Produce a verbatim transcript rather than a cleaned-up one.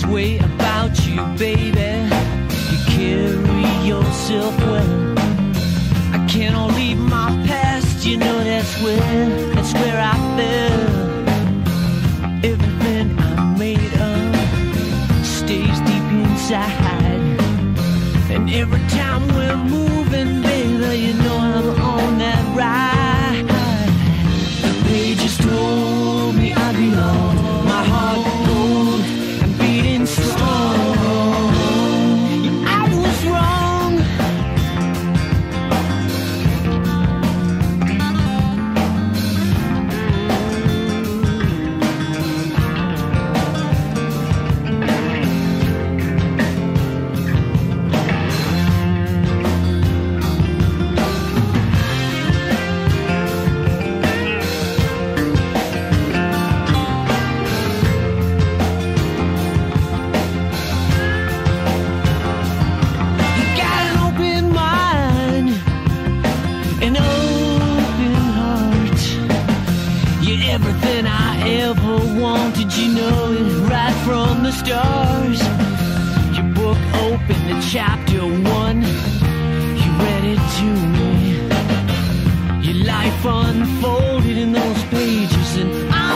this way about you, baby. You carry yourself well. I cannot leave my past, you know that's where, that's where I fell. Everything I'm made of stays deep inside. And every time we're moving, baby, you know I'm on that ride. They just told me I belong, my heart cold and beating strong. Yeah, I was wrong. Everything I ever wanted, you know it right from the stars. Your book opened at chapter one. You read it to me. Your life unfolded in those pages, and I